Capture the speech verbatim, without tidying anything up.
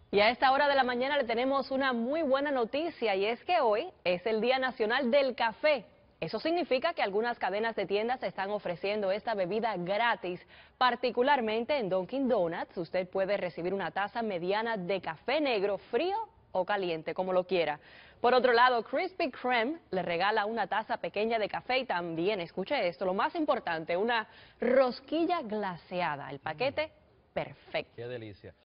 Y a esta hora de la mañana le tenemos una muy buena noticia y es que hoy es el Día Nacional del Café. Eso significa que algunas cadenas de tiendas están ofreciendo esta bebida gratis. Particularmente en Dunkin' Donuts, usted puede recibir una taza mediana de café negro frío o caliente, como lo quiera. Por otro lado, Krispy Kreme le regala una taza pequeña de café y también, escuche esto, lo más importante, una rosquilla glaseada. El paquete perfecto. Qué delicia.